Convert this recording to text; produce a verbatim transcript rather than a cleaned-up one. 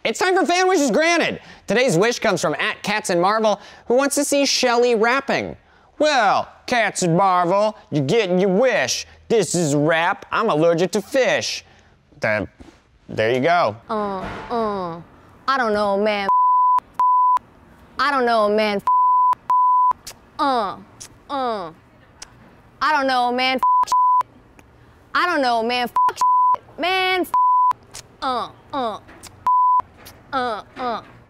It's time for Fan Wishes Granted. Today's wish comes from at Cats and Marvel, who wants to see Shelley rapping. Well, Cats and Marvel, you're getting your wish. This is a rap. I'm allergic to fish. The, there you go. Uh, uh, I don't know, man. I don't know, man. Uh, uh. I don't know, man. I don't know, man. Man. Uh, uh. Uh, uh.